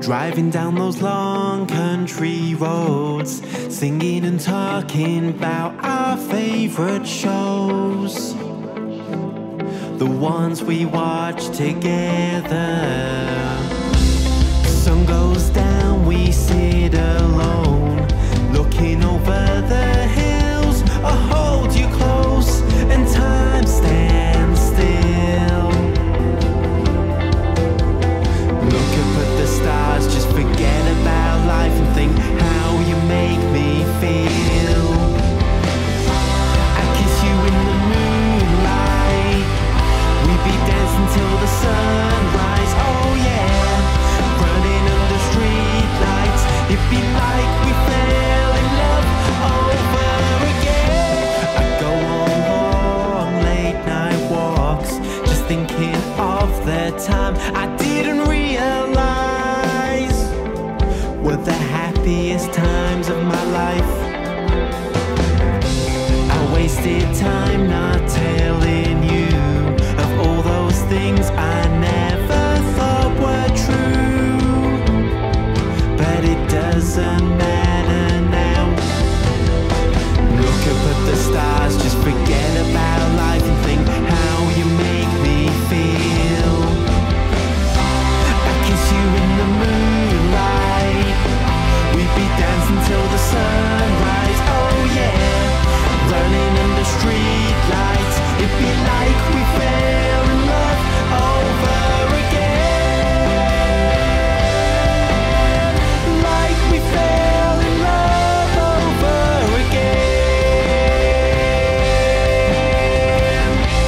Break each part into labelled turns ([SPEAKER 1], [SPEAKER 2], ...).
[SPEAKER 1] Driving down those long country roads, singing and talking about our favorite shows, the ones we watch together. Sun goes down, we sit alone, looking over the hills. I hold you close and time stands still. Look up at the stars, just forget about life and think how you make me feel. I kiss you in the moonlight, we'd be dancing till the sunrise. Oh yeah, running under street lights, it'd be like we fell in love over again. I go on long late night walks, just thinking of the time I didn't realize were the happiest times of my life. I wasted time not telling you of all those things I never thought were true, but it doesn't matter now. Look up at the stars, just forget about life and think how you make me feel. I kiss you in the moonlight, we'd be dancing till the sunrise. Oh yeah, running under street lights, it'd be like we fell in love over again, like we fell in love over again.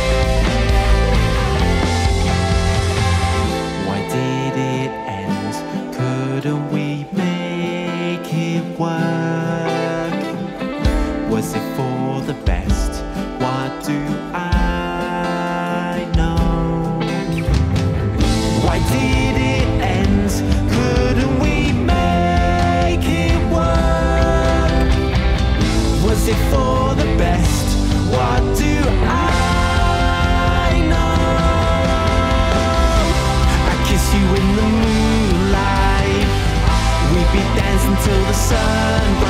[SPEAKER 1] Why did it end? Couldn't we make it work? Was it for the best? What do I know? Why did it end? Couldn't we make it work? Was it for the best? What do I know? I kiss you in the moonlight, we'd be dancing till the sun